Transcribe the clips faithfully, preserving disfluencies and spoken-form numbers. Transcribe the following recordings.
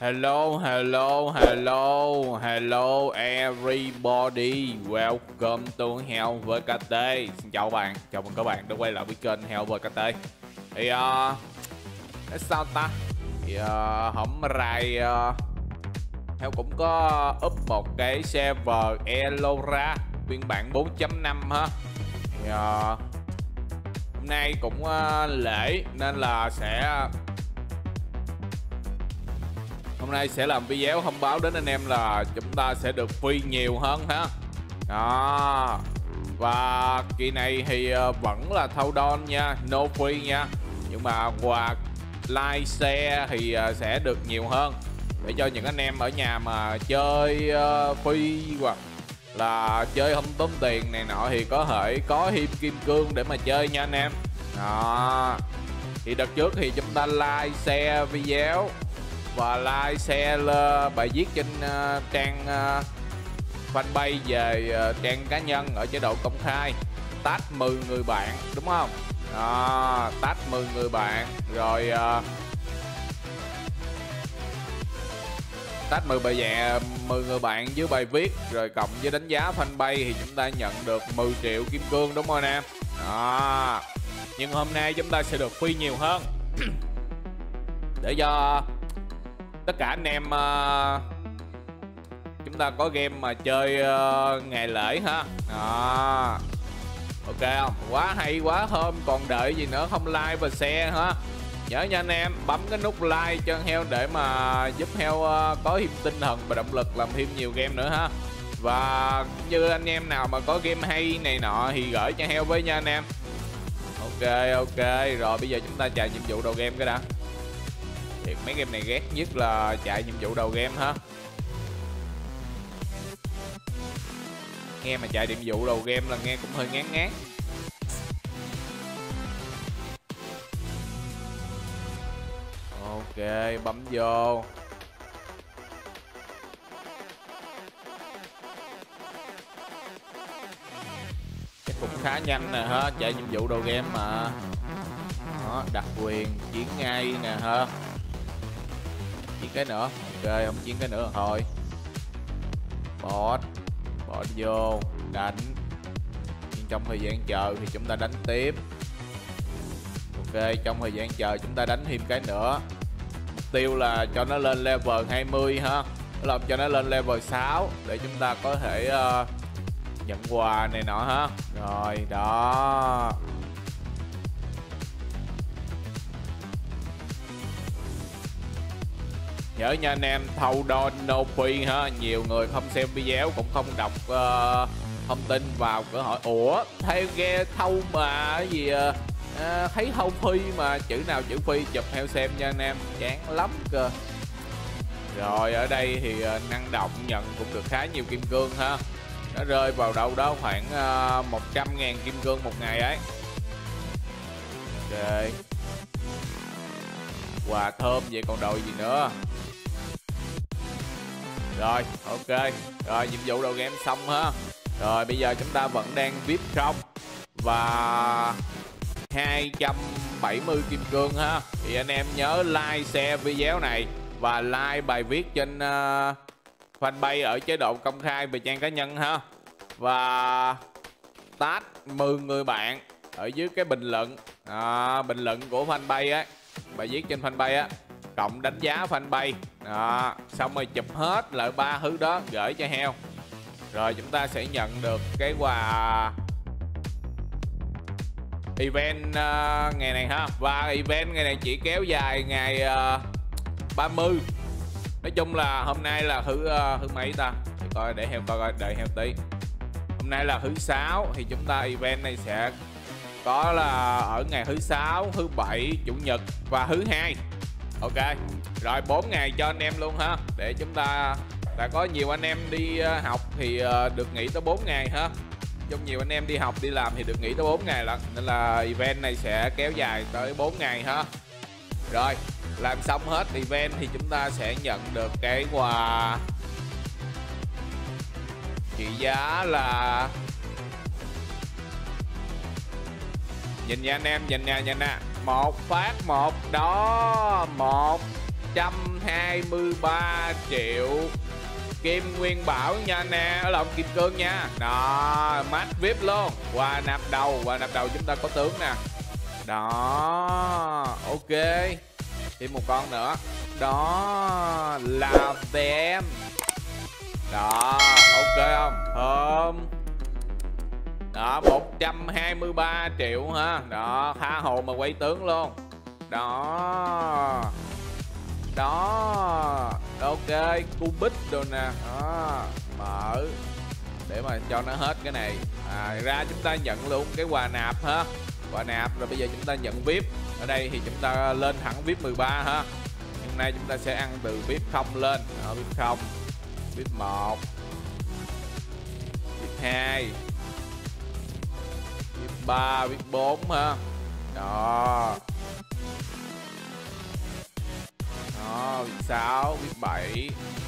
Hello, hello, hello, hello everybody. Welcome to Hell vê kê tê. Xin chào các bạn, chào mừng các bạn đã quay lại với kênh Hell vê kê tê. Thì uh, nói sao ta? Thì uh, hôm nay uh, Hell cũng có up một cái server Elora phiên bản bốn chấm năm ha. Thì uh, hôm nay cũng uh, lễ nên là sẽ Hôm nay sẽ làm video thông báo đến anh em là chúng ta sẽ được free nhiều hơn ha. Đó. Và kỳ này thì vẫn là thâu đon nha, no free nha. Nhưng mà quà like share thì sẽ được nhiều hơn. Để cho những anh em ở nhà mà chơi free hoặc là chơi không tốn tiền này nọ thì có thể có thêm kim cương để mà chơi nha anh em. Đó. Thì đợt trước thì chúng ta like share video và like share bài viết trên uh, trang uh, fanpage về uh, trang cá nhân ở chế độ công khai, tag mười người bạn đúng không? Đó, tag mười người bạn rồi uh, tag mười bài dạng mười người bạn dưới bài viết rồi cộng với đánh giá fanpage thì chúng ta nhận được mười triệu kim cương đúng không anh em? Đó. Nhưng hôm nay chúng ta sẽ được free nhiều hơn để cho tất cả anh em uh, chúng ta có game mà chơi uh, ngày lễ ha. Đó. Ok không? Quá hay, quá thơm. Còn đợi gì nữa, không like và share ha. Nhớ nha anh em, bấm cái nút like cho Hell để mà giúp Hell uh, có thêm tinh thần và động lực làm thêm nhiều game nữa ha. Và như anh em nào mà có game hay này nọ thì gửi cho Hell với nha anh em. Ok ok. Rồi bây giờ chúng ta chạy nhiệm vụ đầu game cái đã. Thì mấy game này ghét nhất là chạy nhiệm vụ đầu game ha. Nghe mà chạy nhiệm vụ đầu game là nghe cũng hơi ngán ngán. Ok, bấm vô. Chắc cũng khá nhanh nè ha, chạy nhiệm vụ đầu game mà. Đó, đặc quyền chiến ngay nè ha. Chiến cái nữa, ok không chiến cái nữa thôi. Bot bot vô đánh. Nhưng trong thời gian chờ thì chúng ta đánh tiếp. Ok, trong thời gian chờ chúng ta đánh thêm cái nữa. Mục tiêu là cho nó lên level hai mươi ha, làm cho nó lên level sáu để chúng ta có thể uh, nhận quà này nọ ha. Rồi đó. Nhớ nha anh em, thâu don no free ha. Nhiều người không xem video cũng không đọc uh, thông tin vào cửa hỏi ủa theo ghe thâu mà cái gì uh, thấy thâu free mà chữ nào chữ free chụp theo xem nha anh em, chán lắm cơ. Rồi ở đây thì uh, năng động nhận cũng được khá nhiều kim cương ha. Nó rơi vào đâu đó khoảng uh, một trăm ngàn kim cương một ngày ấy. Ok, quà thơm vậy còn đòi gì nữa. Rồi ok. Rồi nhiệm vụ đầu game xong ha. Rồi bây giờ chúng ta vẫn đang vê i pê không và hai trăm bảy mươi kim cương ha. Thì anh em nhớ like share video này và like bài viết trên uh, fanpage ở chế độ công khai về trang cá nhân ha. Và tag mười người bạn ở dưới cái bình luận à, bình luận của fanpage á, bài viết trên fanpage á, cộng đánh giá fanpage đó, xong rồi chụp hết lại ba thứ đó gửi cho Hell. Rồi chúng ta sẽ nhận được cái quà event uh, ngày này ha. Và event ngày này chỉ kéo dài ngày uh, ba mươi. Nói chung là hôm nay là thứ uh, thứ mấy ta, để coi để Hell coi coi, đợi Hell tí. Hôm nay là thứ sáu thì chúng ta event này sẽ có là ở ngày thứ sáu, thứ bảy, chủ nhật và thứ hai. Ok. Rồi bốn ngày cho anh em luôn ha. Để chúng ta đã có nhiều anh em đi học thì được nghỉ tới bốn ngày ha. Trong nhiều anh em đi học đi làm thì được nghỉ tới bốn ngày lận, nên là event này sẽ kéo dài tới bốn ngày ha. Rồi, làm xong hết event thì chúng ta sẽ nhận được cái quà trị giá là, nhìn nha anh em, nhìn nha, nhìn nè, một phát một đó, một trăm hai mươi ba triệu kim nguyên bảo nha anh em, ở lòng kim cương nha. Đó, max vi ai pi luôn. Qua nạp đầu, qua nạp đầu chúng ta có tướng nè. Đó, ok. Thêm một con nữa. Đó là về em. Đó, ok không? Hôm đó, một trăm hai mươi ba triệu ha. Đó, tha hồ mà quay tướng luôn. Đó. Đó. Ok, cubic đồ nè. Đó, mở để mà cho nó hết cái này. À, ra chúng ta nhận luôn cái quà nạp ha. Quà nạp rồi bây giờ chúng ta nhận vi ai pi. Ở đây thì chúng ta lên thẳng vi ai pi mười ba ha. Hôm nay chúng ta sẽ ăn từ vi ai pi không lên. Đó, vi ai pi không, vi ai pi một, vi ai pi hai, vi ai pi ba, vi ai pi bốn ha. Đó. Đó, vi ai pi sáu, vi ai pi bảy,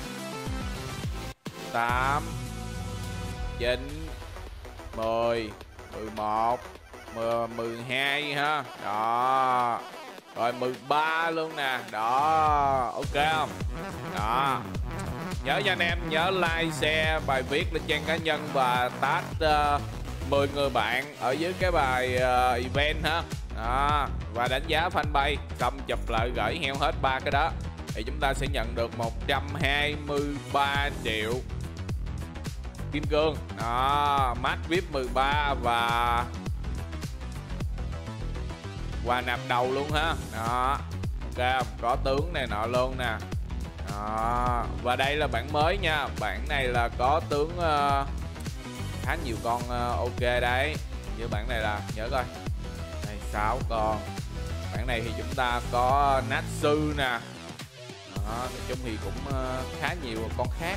tám, chín, mười, mười một, mười hai ha. Đó. Rồi mười ba luôn nè. Đó, ok không? Đó. Nhớ cho anh em nhớ like, share bài viết lên trang cá nhân và tag uh, mười người bạn ở dưới cái bài uh, event ha. Đó. Và đánh giá fanpage, xong chụp lại gửi heo hết ba cái đó thì chúng ta sẽ nhận được một trăm hai mươi ba triệu kim cương. Đó, max vi ai pi mười ba và quà nạp đầu luôn ha. Đó, ok, có tướng này nọ luôn nè. Đó, và đây là bản mới nha. Bản này là có tướng uh, khá nhiều con uh, ok đấy. Như bản này là nhớ coi. Đây sáu con. Bản này thì chúng ta có Natsu nè. Đó, nói chung thì cũng uh, khá nhiều con khác.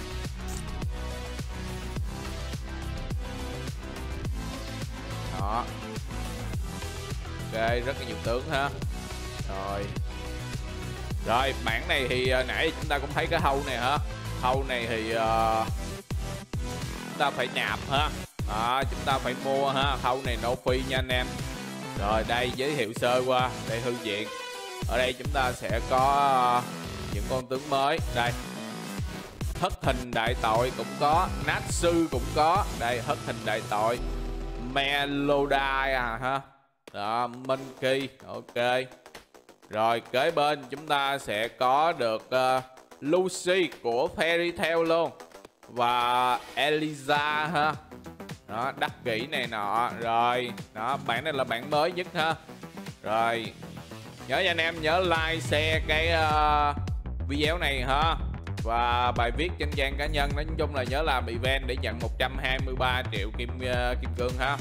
Đó. Ok, rất là nhiều tướng ha. Rồi. Rồi, bản này thì uh, nãy chúng ta cũng thấy cái hâu này ha. Hâu này thì uh, chúng ta phải nạp ha. Đó, chúng ta phải mua ha. Hâu này no fee nha anh em. Rồi, đây giới thiệu sơ qua. Đây thư viện. Ở đây chúng ta sẽ có uh, những con tướng mới. Đây. Thất hình đại tội cũng có. Natsu cũng có. Đây, thất hình đại tội. Melody à ha. Đó, Monkey. Ok. Rồi kế bên chúng ta sẽ có được uh, Lucy của Fairy Tail luôn. Và Eliza ha. Đó, đắc kỹ này nọ. Rồi, đó, bản này là bản mới nhất ha. Rồi, nhớ cho anh em nhớ like, share cái uh, video này ha. Và bài viết trên trang cá nhân, nói chung là nhớ làm event để nhận một trăm hai mươi ba triệu kim uh, kim cương ha.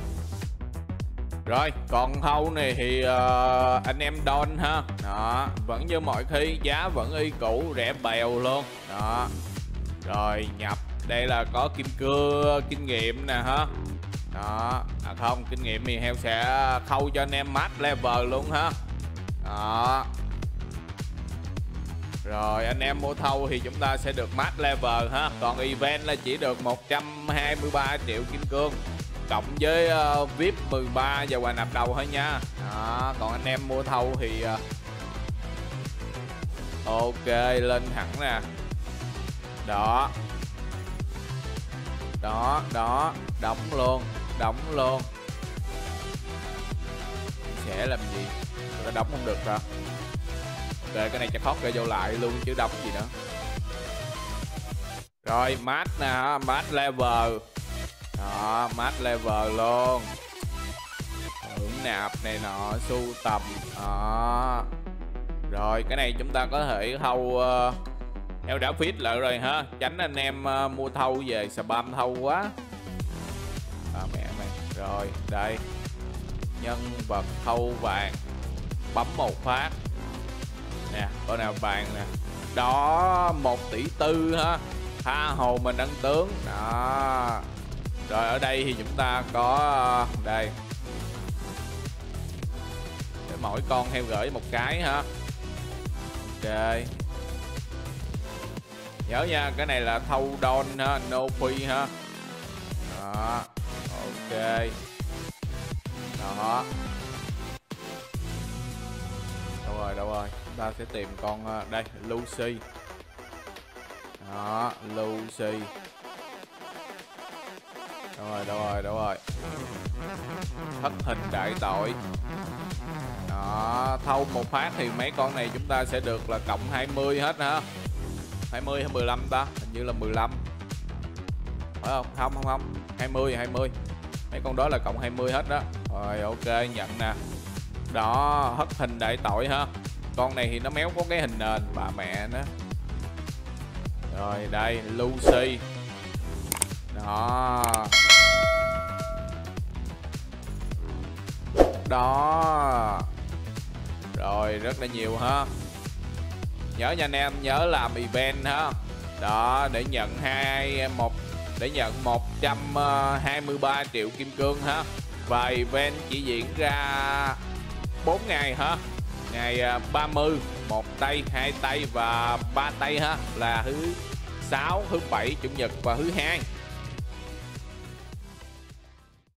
Rồi, còn hâu này thì uh, anh em Don ha. Đó, vẫn như mọi khi, giá vẫn y cũ, rẻ bèo luôn. Đó. Rồi, nhập. Đây là có kim cưa, kinh nghiệm nè ha. Đó, à không, kinh nghiệm thì heo sẽ khâu cho anh em max level luôn ha. Đó. Rồi, anh em mua thâu thì chúng ta sẽ được max level ha. Còn event là chỉ được một trăm hai mươi ba triệu kim cương. Cộng với uh, vi ai pi mười ba và quà nạp đầu thôi nha. Đó, còn anh em mua thâu thì uh, ok, lên hẳn nè. Đó. Đó, đó, đóng luôn, đóng luôn. Sẽ làm gì? Nó đóng không được rồi. Ok, cái này chắc khó kêu vô lại luôn chứ đóng gì nữa. Rồi, max nè, max level. Đó, max level luôn. Hưởng nạp này nọ, sưu tầm. Đó. Rồi, cái này chúng ta có thể thâu uh, eo đã fit lại rồi ha. Tránh anh em uh, mua thâu về spam thâu quá. À, mẹ mày. Rồi, đây. Nhân vật thâu vàng. Bấm một phát. Nè, con nào vàng nè. Đó, một tỷ tư ha. Tha hồ mình đăng tướng. Đó. Rồi ở đây thì chúng ta có đây. Để mỗi con heo gửi một cái ha. Ok. Nhớ nha, cái này là thâu don ha, no fee ha. Đó. Ok. Đó. Đâu rồi, đâu rồi. Chúng ta sẽ tìm con ờ, đây, Lucy. Đó, Lucy. Đâu rồi, đâu rồi, đâu rồi. Thất hình đại tội. Đó, thâu một phát thì mấy con này chúng ta sẽ được là cộng hai mươi hết hả? hai mươi hay mười lăm ta? Hình như là mười lăm. Phải không? Không, không, không. hai mươi, hai mươi. Mấy con đó là cộng hai mươi hết đó. Rồi, ok, nhận nè. Đó, hất hình đại tội ha. Con này thì nó méo có cái hình nền, bà mẹ nó. Rồi, đây, Lucy. Đó. Đó. Rồi, rất là nhiều ha. Nhớ nha anh em, nhớ làm event ha. Đó, để nhận hai một để nhận một trăm hai mươi ba triệu kim cương ha. Và event chỉ diễn ra bốn ngày ha. Ngày ba mươi, một tay, hai tay và ba tay ha, là thứ sáu, thứ bảy, chủ nhật và thứ hai.